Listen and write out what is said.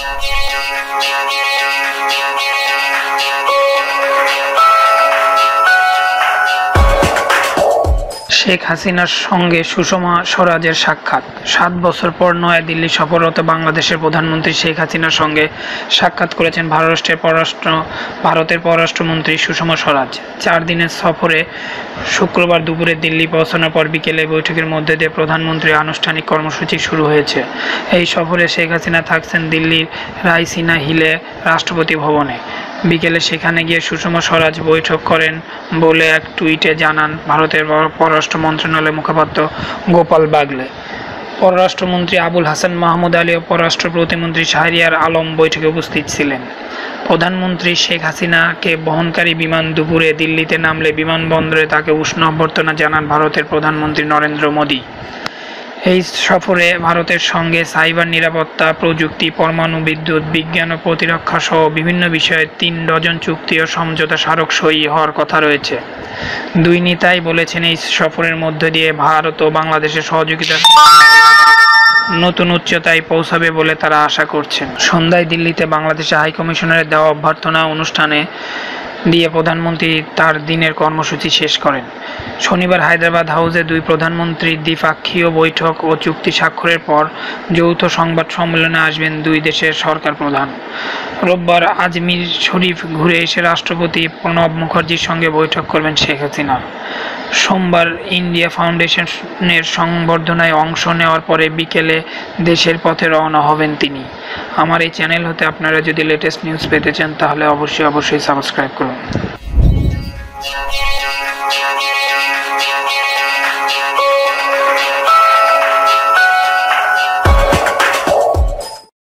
শেখ হাসিনার সঙ্গে সুষমা স্বরাজের সাক্ষাৎ। 7 বছর পর নয়াদিল্লি সফররত বাংলাদেশের প্রধানমন্ত্রী শেখ হাসিনার সঙ্গে সাক্ষাৎ করেছেন ভারতের পররাষ্ট্রমন্ত্রী সুষমা স্বরাজ। 4 দিনের সফরে শুক্রবার দুপুরে দিল্লি পৌঁছানোর পর বিকেলে বৈঠকের মধ্যে দিয়ে প্রধানমন্ত্রীর আনুষ্ঠানিক কর্মসূচি শুরু হয়েছে। এই সফরে শেখ হাসিনা থাকছেন দিল্লির রায়সিনা হিলে রাষ্ট্রপতি ভবনে। বিকেলে সেখানে গিয়ে সুষমা স্বরাজ বৈঠক করেন বলে এক টুইটে জানান ভারতের পররাষ্ট্র মন্ত্রণালয়ের মুখপাত্র গোপাল বাগলে। পররাষ্ট্রমন্ত্রী আবুল হাসান মাহমুদ আলী ও পররাষ্ট্র প্রতিমন্ত্রী শাহরিয়ার আলম বৈঠকে উপস্থিত ছিলেন। প্রধানমন্ত্রী শেখ হাসিনাকে বহনকারী বিমান দুপুরে দিল্লিতে নামলে বিমানবন্দরে তাকে উষ্ণ অভ্যর্থনা জানান ভারতের প্রধানমন্ত্রী নরেন্দ্র মোদী। এই সফরে ভারতের সঙ্গে সাইবার নিরাপত্তা, প্রযুক্তি, পরমাণু বিদ্যুৎ, বিজ্ঞান ও প্রতিরক্ষা সহ বিভিন্ন বিষয়ে 3 ডজন চুক্তি ও সমঝোতা স্মারক সই হওয়ার কথা রয়েছে। দুই নেতাই বলেছেন এই সফরের মধ্য দিয়ে ভারত ও বাংলাদেশের সহযোগিতা নতুন উচ্চতায় পৌঁছাবে বলে তারা আশা করছেন। সন্ধ্যায় দিল্লিতে বাংলাদেশের হাইকমিশনারের দেওয়া অভ্যর্থনা অনুষ্ঠানে দিয়ে প্রধানমন্ত্রী তার দিনের কর্মসূচি শেষ করেন। শনিবার হায়দ্রাবাদ হাউসে দুই প্রধানমন্ত্রীর দ্বিপাক্ষীয় বৈঠক ও চুক্তি স্বাক্ষরের পর যৌথ সংবাদ সম্মেলনে আসবেন দুই দেশের সরকার প্রধান। রোববার আজমির শরীফ ঘুরে এসে রাষ্ট্রপতি প্রণব মুখার্জির সঙ্গে বৈঠক করবেন শেখ হাসিনা। সোমবার ইন্ডিয়া ফাউন্ডেশনের সংবর্ধনায় অংশ নেওয়ার পরে বিকেলে দেশের পথে রওনা হবেন তিনি। আমার এই চ্যানেল হতে আপনারা যদি লেটেস্ট নিউজ পেতে চান তাহলে অবশ্যই সাবস্ক্রাইব করুন।